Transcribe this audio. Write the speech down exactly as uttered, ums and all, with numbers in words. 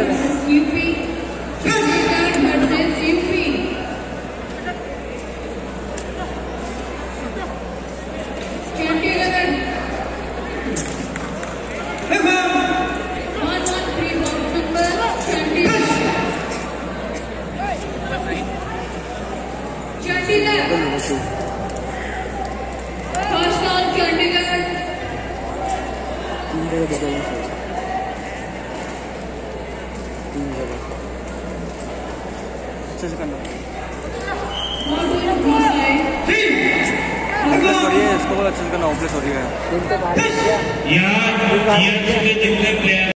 versus U P. Chandigarh versus U P. Chandigarh. one one three box number Chandigarh. Chandigarh. First call Chandigarh. तीन जगह बदलना चाहिए तीन जगह अच्छे से करना ओपलेस हो रही है इसको बहुत अच्छे से करना ओपलेस हो रही है